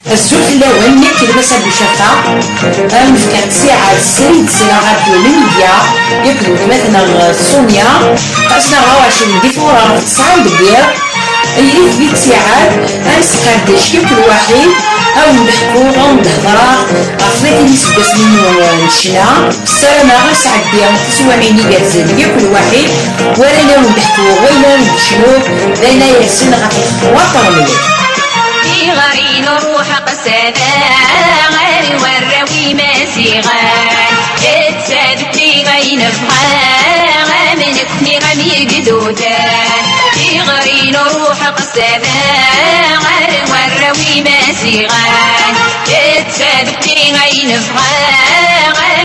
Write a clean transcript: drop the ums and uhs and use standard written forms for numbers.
الزول اللون نك لباس ابو شفا نفكر ساعة السريد ساعة غادي الميديا يبدو مثلا سونيا قاسنا غواشي دي فورا تسعة دبير يريد بيت ساعات غنسقاد شي كل واحد او نضحكو او نهضرا غفلتي نسبس منو نشنا السلامة غنسعد بيها تسوانيني كازل كل واحد ورانا نضحكو ولا نشنو لأنا ياسين غادي خواطر مليح في غاري نروح قسابة غاري وراوي ماسيغان يتساد في غين فغان منكني غمي قدودان في غاري نروح قسابة غاري وراوي ماسيغان يتساد في غين فغان